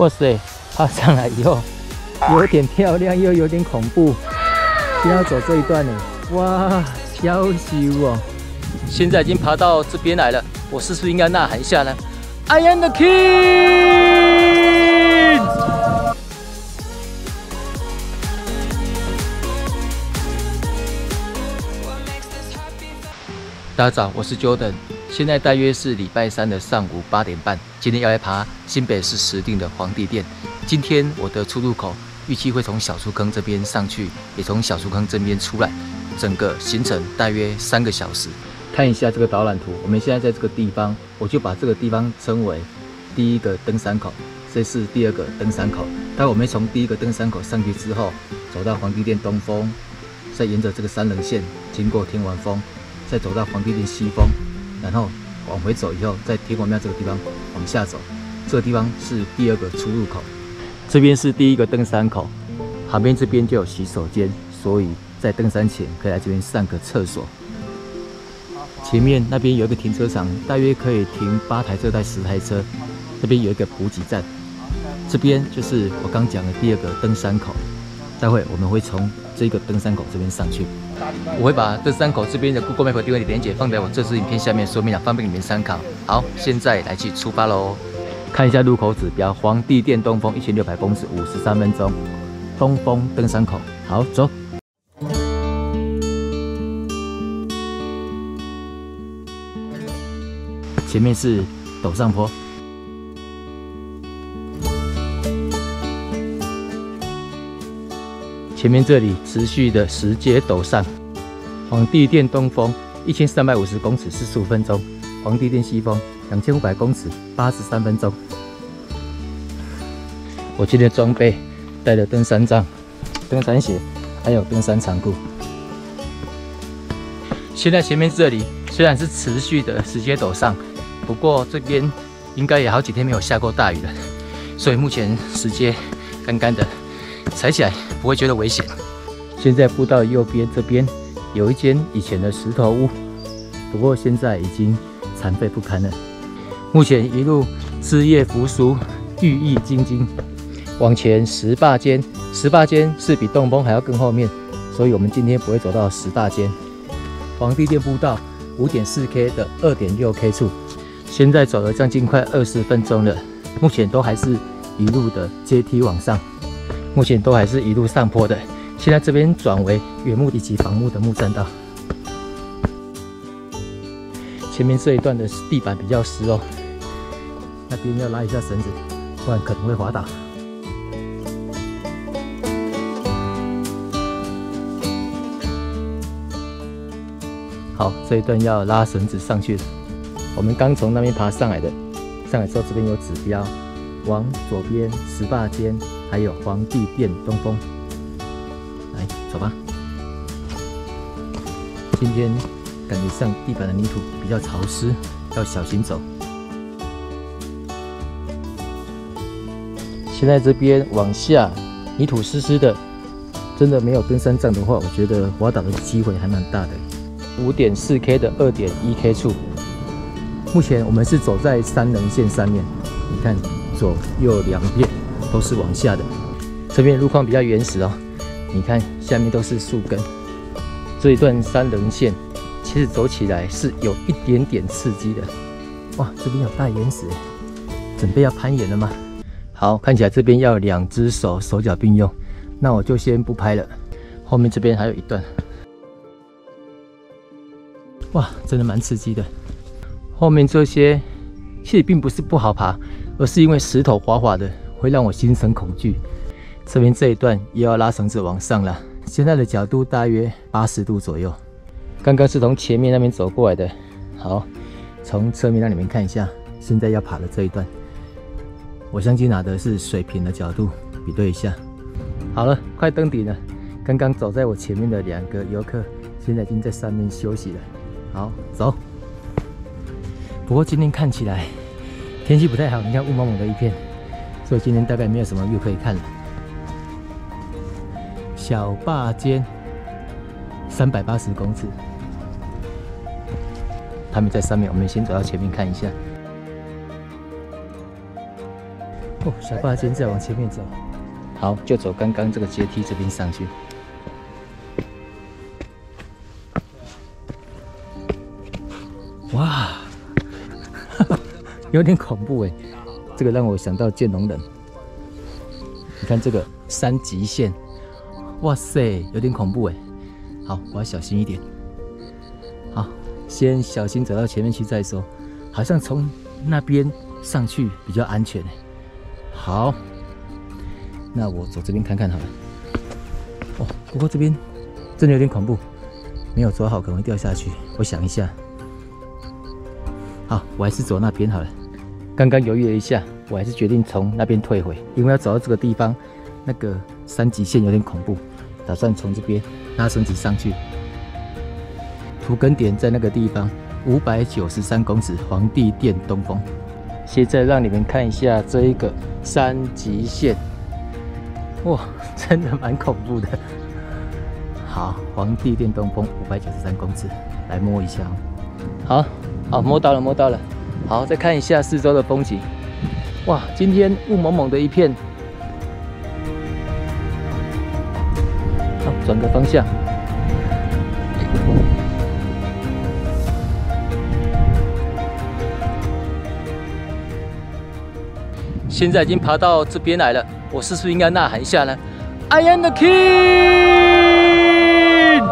哇塞，爬上来以后有点漂亮，又有点恐怖。先要走这一段呢，哇，小羞哦！现在已经爬到这边来了，我是不是应该呐喊一下呢 ？I am the king！ 大家早，我是 Jordan， 现在大约是礼拜三的上午8点半。今天要来爬新北市石碇的皇帝殿。今天我的出入口预计会从小树坑这边上去，也从小树坑这边出来，整个行程大约3个小时。看一下这个导览图，我们现在在这个地方，我就把这个地方称为第一个登山口，这是第2个登山口。待我们从第1个登山口上去之后，走到皇帝殿东峰，再沿着这个3人线经过天王峰，再走到皇帝殿西峰，然后往回走以后，在天王庙这个地方往下走，这个地方是第2个出入口。这边是第1个登山口，旁边这边就有洗手间，所以在登山前可以来这边上个厕所。前面那边有一个停车场，大约可以停8台车到10台车。这边有一个补给站，这边就是我刚讲的第2个登山口。待会我们会从这个登山口这边上去，我会把登山口这边的 Google Map 定位的连结放在我这支影片下面说明栏，方便你们参考。好，现在来去出发喽！看一下路口指标，皇帝殿东峰1600公尺，53分钟，东峰登山口。好，走。前面是陡上坡。前面这里持续的10阶陡上，皇帝殿东峰1350公尺45分钟，皇帝殿西峰2500公尺83分钟。我今天的装备带了登山杖、登山鞋，还有登山长裤。现在前面这里虽然是持续的10阶陡上，不过这边应该也好几天没有下过大雨了，所以目前10阶干干的。踩起来不会觉得危险。现在步道右边这边有一间以前的石头屋，不过现在已经残废不堪了。目前一路枝叶扶疏，郁郁青青。往前10大间，10大间是比洞峰还要更后面，所以我们今天不会走到10大间。皇帝殿步道 5.4K 的 2.6K 处，现在走了将近快20分钟了，目前都还是一路的阶梯往上。目前都还是一路上坡的，现在这边转为原木以及仿木的木栈道。前面这一段的地板比较湿哦，那边要拉一下绳子，不然可能会滑倒。好，这一段要拉绳子上去了。我们刚从那边爬上来的，上来之后这边有指标，往左边10大间。还有皇帝殿东峰，来走吧。今天感觉上地板的泥土比较潮湿，要小心走。现在这边往下，泥土湿湿的，真的没有登山杖的话，我觉得滑倒的机会还蛮大的。5.4K 的 2.1K 处，目前我们是走在3人线上面，你看左右两边。都是往下的，这边路况比较原始哦。你看下面都是树根，这一段3人线其实走起来是有一点点刺激的。哇，这边有大岩石，准备要攀岩了吗？好，看起来这边要2只手手脚并用，那我就先不拍了。后面这边还有一段，哇，真的蛮刺激的。后面这些其实并不是不好爬，而是因为石头滑滑的。会让我心生恐惧。这边这一段又要拉绳子往上了，现在的角度大约80度左右。刚刚是从前面那边走过来的，好，从侧面让你们看一下，现在要爬的这一段，我相机拿的是水平的角度，比对一下。好了，快登顶了。刚刚走在我前面的2个游客，现在已经在上面休息了。好，走。不过今天看起来天气不太好，你看雾蒙蒙的一片。所以今天大概没有什么 view 可以看了。小坝间380公尺，他们在上面，我们先走到前面看一下。 哦，小坝尖再往前面走，好，就走刚刚这个阶梯这边上去。哇，有点恐怖哎，这个让我想到剑龙人。你看这个3极限，哇塞，有点恐怖哎。好，我要小心一点。好，先小心走到前面去再说。好像从那边上去比较安全哎。好，那我走这边看看好了。哦，不过这边真的有点恐怖，没有抓好可能会掉下去。我想一下。好，我还是走那边好了。刚刚犹豫了一下，我还是决定从那边退回，因为要走到这个地方，那个3极限有点恐怖，打算从这边拉绳子上去。土根点在那个地方，593公尺，皇帝殿东峰。现在让你们看一下这一个3极限，哇，真的蛮恐怖的。好，皇帝殿东峰593公尺，来摸一下哦。好，摸到了，摸到了。好，再看一下四周的风景。哇，今天雾蒙蒙的一片。好，转个方向。现在已经爬到这边来了，我是不是应该呐喊一下呢 ？I am the king！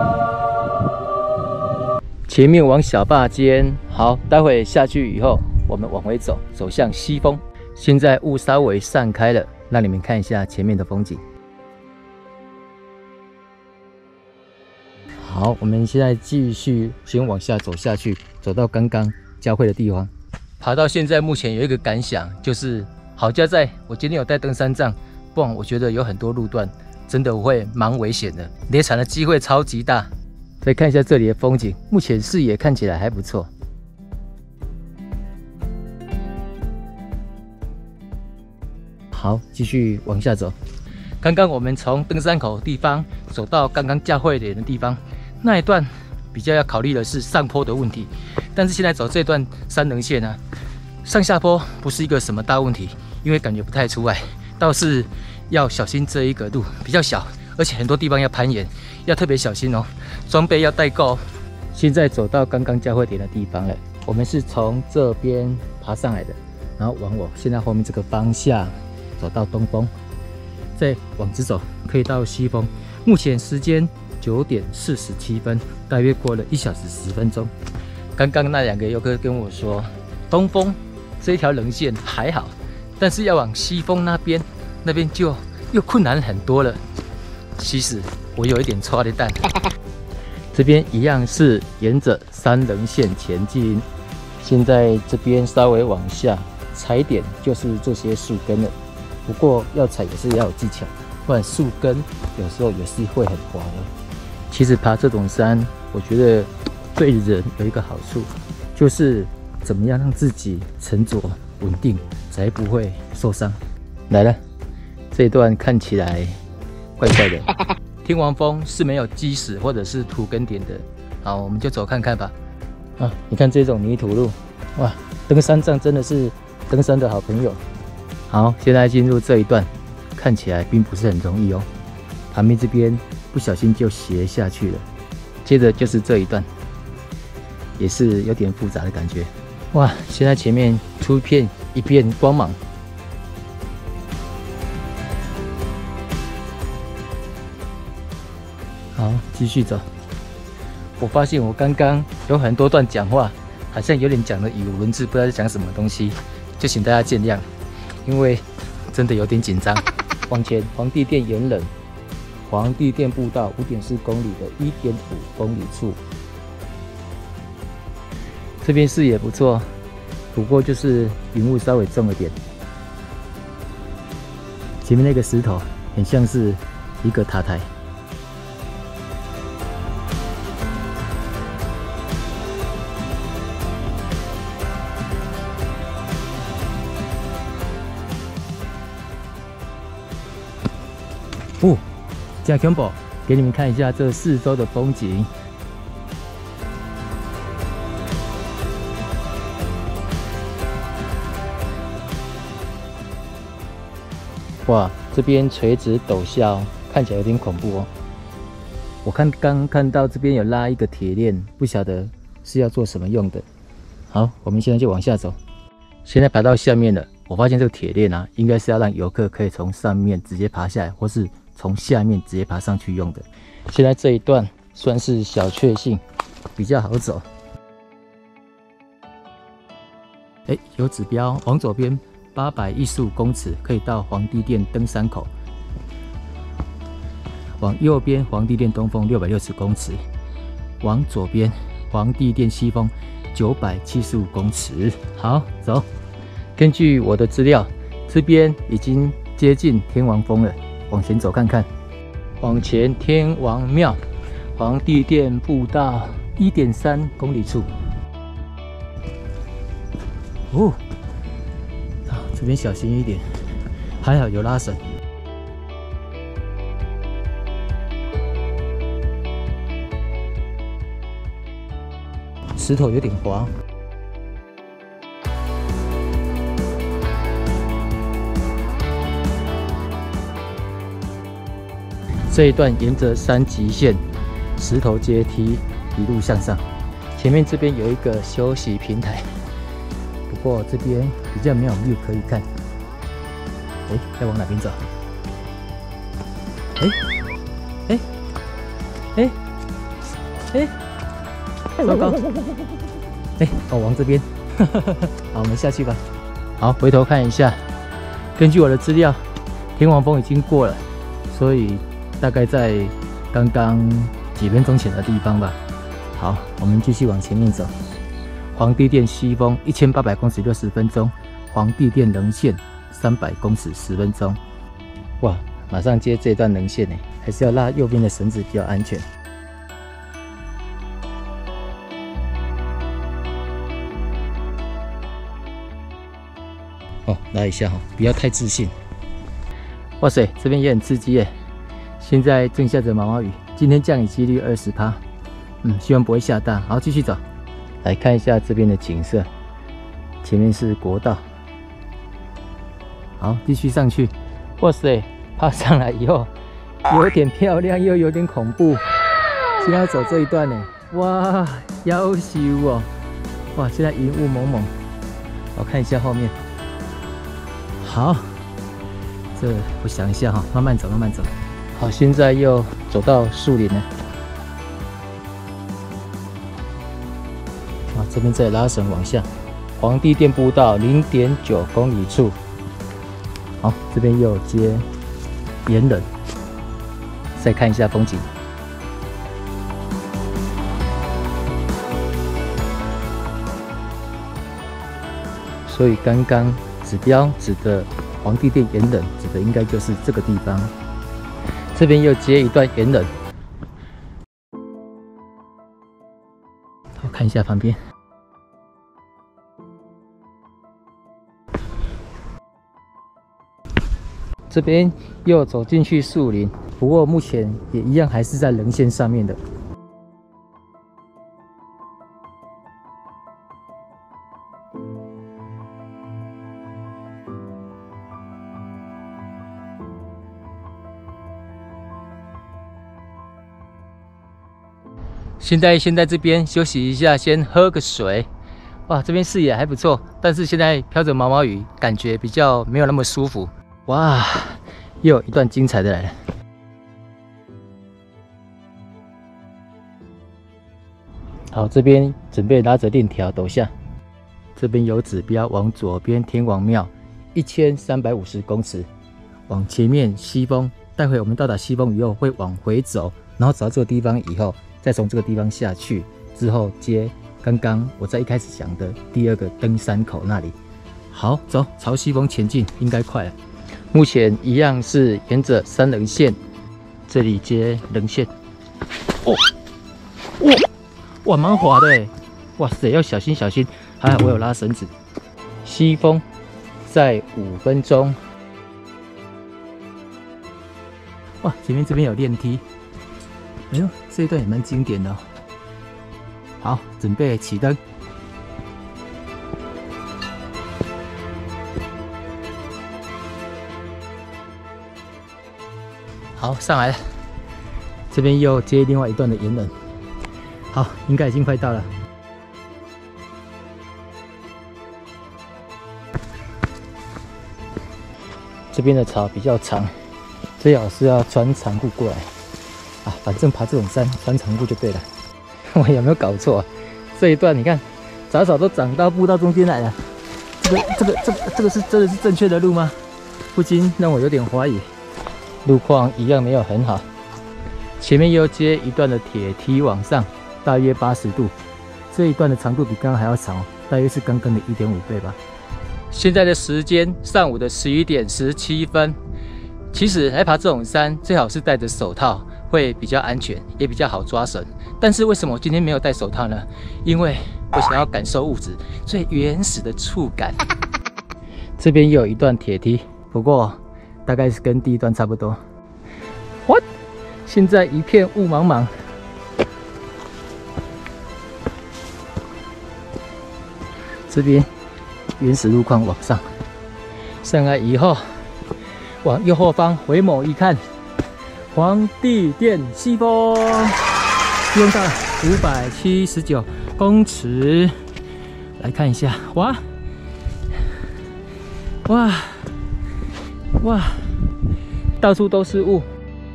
前面往小坝尖，好，待会下去以后，我们往回走，走向西峰。现在雾稍微散开了，让你们看一下前面的风景。好，我们现在继续先往下走下去，走到刚刚交汇的地方。爬到现在，目前有一个感想，就是好在我今天有带登山杖，不然我觉得有很多路段真的会蛮危险的，跌惨的机会超级大。再看一下这里的风景，目前视野看起来还不错。好，继续往下走。刚刚我们从登山口的地方走到刚刚交汇点的地方，那一段比较要考虑的是上坡的问题。但是现在走这段3棱线呢，上下坡不是一个什么大问题，因为感觉不太出来。倒是要小心这一个路比较小，而且很多地方要攀岩，要特别小心哦，装备要带够。现在走到刚刚交汇点的地方了，我们是从这边爬上来的，然后往我现在后面这个方向走到东峰，再往直走可以到西峰。目前时间9点47分，大约过了1小时10分钟。刚刚那2个游客跟我说，东峰这一条棱线还好，但是要往西峰那边就又困难很多了。其实我有一点错的蛋。这边一样是沿着3棱线前进，现在这边稍微往下踩点就是这些树根了，不过要踩也是要有技巧，不然树根有时候也是会很滑的。其实爬这种山，我觉得对人有一个好处，就是怎么样让自己沉着稳定，才不会受伤。来了，这一段看起来怪怪的。天王峰是没有基石或者是土根点的，好，我们就走看看吧。啊，你看这种泥土路，哇，登山杖真的是登山的好朋友。好，现在进入这一段，看起来并不是很容易哦。旁边这边不小心就斜下去了，接着就是这一段，也是有点复杂的感觉。哇，现在前面出一片光芒。好，继续走。我发现我刚刚有很多段讲话，好像有点讲的语无伦次，不知道在讲什么东西，就请大家见谅，因为真的有点紧张。往前，皇帝殿沿冷，皇帝殿步道5.4公里的1.5公里处，这边视野不错，不过就是云雾稍微重了点。前面那个石头很像是一个塔台。哦，这样恐怖，给你们看一下这四周的风景。 哇，这边垂直陡下哦，看起来有点恐怖哦。我刚看到这边有拉一个铁链，不晓得是要做什么用的。好，我们现在就往下走。现在爬到下面了，我发现这个铁链啊，应该是要让游客可以从上面直接爬下来，或是从下面直接爬上去用的。现在这一段算是小确幸，比较好走。哎，有指标，往左边815公尺可以到皇帝殿登山口。往右边皇帝殿东风660公尺，往左边皇帝殿西风975公尺。好，走。根据我的资料，这边已经接近天王峰了，往前走看看。往前天王庙，皇帝殿步道1.3公里处。哦，这边小心一点，还好有拉绳。石头有点滑。这一段沿着山脊线石头阶梯一路向上，前面这边有一个休息平台，不过这边比较没有 view 可以看。哎，要往哪边走？糟糕！往这边。好，我们下去吧。好，回头看一下，根据我的资料，天王峰已经过了，所以大概在刚刚几分钟前的地方吧。好，我们继续往前面走。皇帝殿西峰1800公尺60分钟，皇帝殿棱线300公尺10分钟。哇，马上接这段棱线呢，还是要拉右边的绳子比较安全。拉一下哈，不要太自信。哇塞，这边也很刺激耶！现在正下着毛毛雨，今天降雨几率20%，希望不会下大。好，继续走，来看一下这边的景色。前面是国道，好，继续上去。哇塞，爬上来以后有点漂亮，又有点恐怖。现在要走这一段呢，哇，夭寿哦！哇，现在云雾蒙蒙。我看一下后面。好，这我想一下哈，慢慢走，慢慢走。好，现在又走到树林了。这边再拉绳往下，皇帝殿步道0.9公里处。好，这边又接岩人，再看一下风景。所以刚刚指标指的皇帝殿岩人，指的应该就是这个地方。这边又接一段岩人，我看一下旁边。这边又走进去树林，不过目前也一样还是在棱线上面的。现在这边休息一下，先喝个水。哇，这边视野还不错，但是现在飘着毛毛雨，感觉比较没有那么舒服。哇，又有一段精彩的来了。好，这边准备拉着链条陡下，这边有指标，往左边天王庙1350公尺，往前面西峰。待会我们到达西峰以后会往回走，然后走到这个地方以后，再从这个地方下去，之后接刚刚我在一开始讲的第二个登山口那里。好，走，朝西峰前进，应该快了。目前一样是沿着山棱线，这里接棱线。哇，蛮滑的哎！哇塞，要小心小心，还好我有拉绳子。西峰在5分钟。哇，前面这边有电梯。哎呦，这一段也蛮经典的哦。好，准备启灯。 好，上来了，这边又接另外一段的岩人。好，应该已经快到了。这边的草比较长，最好是要穿长裤过来啊。反正爬这种山，穿长裤就对了。我有没有搞错啊？这一段你看，杂草都长到步道中间来了。这个是真的是正确的路吗？不禁让我有点怀疑。路况一样没有很好，前面又接一段的铁梯往上，大约80度。这一段的长度比刚刚还要长，大约是刚刚的1.5倍吧。现在的时间上午的11点17分。其实来爬这种山，最好是戴着手套，会比较安全，也比较好抓绳。但是为什么我今天没有戴手套呢？因为我想要感受物质最原始的触感。这边也有一段铁梯，不过大概是跟第一段差不多。What？ 现在一片雾茫茫。这边原始路况往上，上来以后，往右后方回眸一看，皇帝殿西峰，西峰到了579公尺。来看一下，哇！到处都是雾。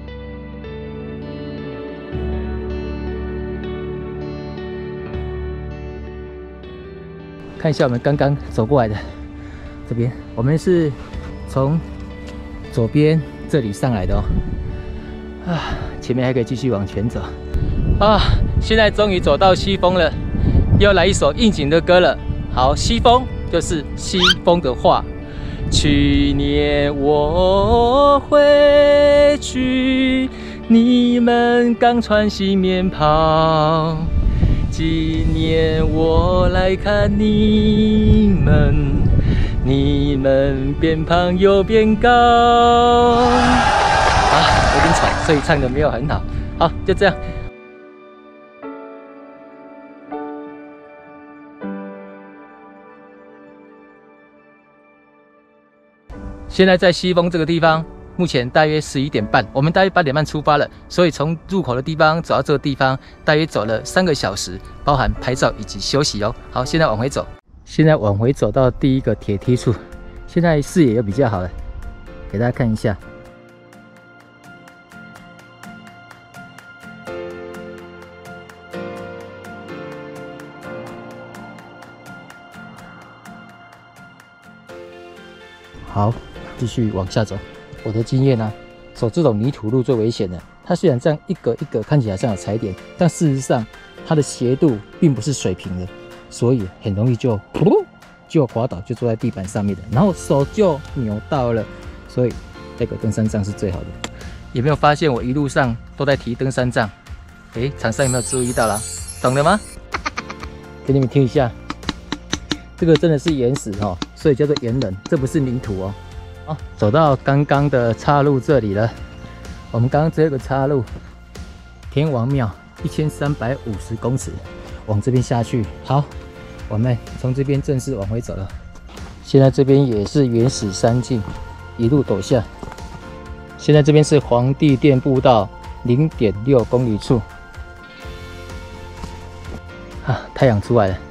看一下我们刚刚走过来的这边，我们是从左边这里上来的哦。前面还可以继续往前走。现在终于走到西峰了，要来一首应景的歌了。好，西峰就是西风的话。去年我回去，你们刚穿新棉袍。今年我来看你们变胖又变高。有点吵，所以唱的没有很好。好，就这样。现在在西峰这个地方，目前大约11点半，我们大约8点半出发了，所以从入口的地方走到这个地方，大约走了3个小时，包含拍照以及休息哦。好，现在往回走，现在往回走到第一个铁梯处，现在视野又比较好了，给大家看一下。好，继续往下走。我的经验呢，走这种泥土路最危险的。它虽然这样一格一格看起来像有踩点，但事实上它的斜度并不是水平的，所以很容易就滑倒，就坐在地板上面的，然后手就扭到了。所以带个登山杖是最好的。有没有发现我一路上都在提登山杖？厂商有没有注意到啦？懂了吗？给你们听一下，这个真的是原始哦，所以叫做岩人，这不是泥土哦。走到刚刚的岔路这里了。我们刚刚这个岔路，天王庙1350公尺，往这边下去。好，我们从这边正式往回走了。现在这边也是原始山径，一路陡下。现在这边是皇帝殿步道0.6公里处。太阳出来了，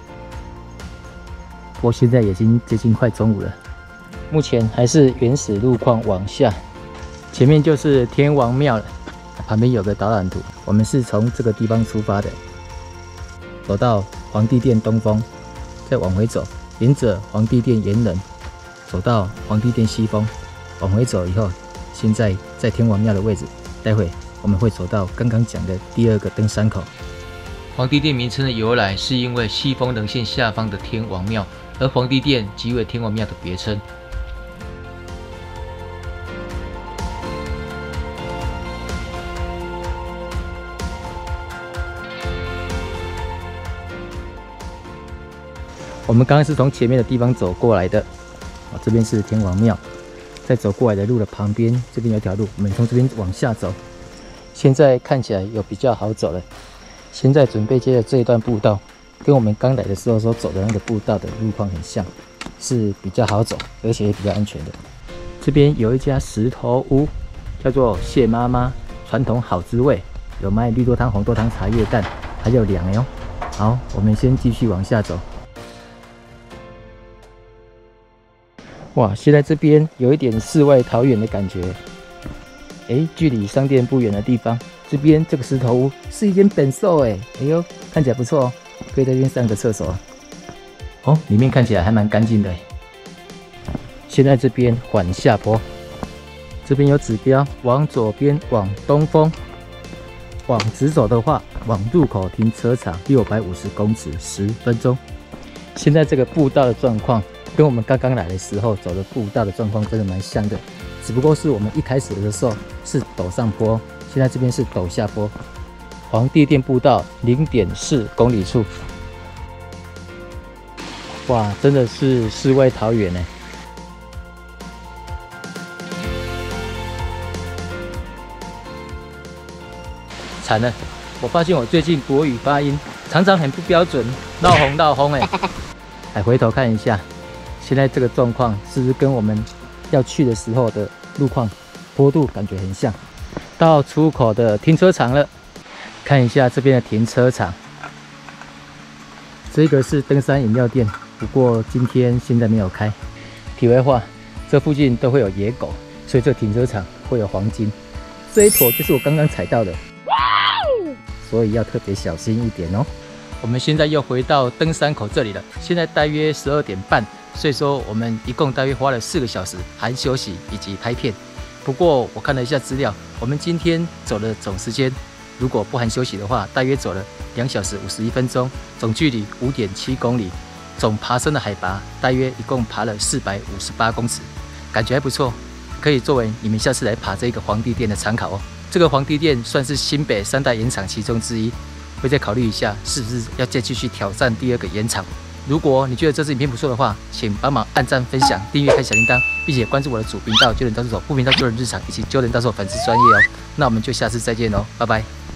不过现在已经接近快中午了。目前还是原始路况往下，前面就是天王庙了，旁边有个导览图。我们是从这个地方出发的，走到皇帝殿东峰，再往回走，沿着皇帝殿岩人走到皇帝殿西峰，往回走以后，现在在天王庙的位置。待会我们会走到刚刚讲的第2个登山口。皇帝殿名称的由来是因为西峰棱线下方的天王庙，而皇帝殿即为天王庙的别称。我们刚刚是从前面的地方走过来的，这边是天王庙，在走过来的路的旁边，这边有一条路，我们从这边往下走。现在看起来有比较好走了。现在准备接的这一段步道，跟我们刚来的时候所走的那个步道的路况很像，是比较好走，而且也比较安全的。这边有一家石头屋， 叫做谢妈妈传统好滋味，有卖绿豆汤、红豆汤、茶叶蛋，还有凉哦。好，我们先继续往下走。哇，现在这边有一点世外桃源的感觉。距离商店不远的地方，这边这个石头屋是一间本寿哎呦，看起来不错哦，可以在这边上个厕所。哦，里面看起来还蛮干净的。现在这边缓下坡，这边有指标，往左边往东风，往直走的话，往入口停车场650公尺，10分钟。现在这个步道的状况，跟我们刚刚来的时候走的步道的状况真的蛮像的，只不过是我们一开始的时候是陡上坡，现在这边是陡下坡。皇帝殿步道0.4公里处，哇，真的是世外桃源呢。惨了，我发现我最近国语发音常常很不标准，闹红哎。来回头看一下，现在这个状况是不是跟我们要去的时候的路况坡度感觉很像？到出口的停车场了，看一下这边的停车场。这个是登山饮料店，不过现在没有开。题外话，这附近都会有野狗，所以这停车场会有黄金。这一坨就是我刚刚踩到的，所以要特别小心一点哦。我们现在又回到登山口这里了，现在大约12点半，所以说我们一共大约花了4个小时，含休息以及拍片。不过我看了一下资料，我们今天走的总时间，如果不含休息的话，大约走了2小时51分钟，总距离5.7公里，总爬升的海拔大约一共爬了458公尺，感觉还不错，可以作为你们下次来爬这个皇帝殿的参考哦。这个皇帝殿算是新北3大岩场其中之一，会再考虑一下是不是要再继续挑战第2个岩场。如果你觉得这支影片不错的话，请帮忙按赞、分享、订阅、开小铃铛，并且关注我的主频道9人到处走、副频道9人日常以及9人到处粉丝专业哦。那我们就下次再见喽，拜拜。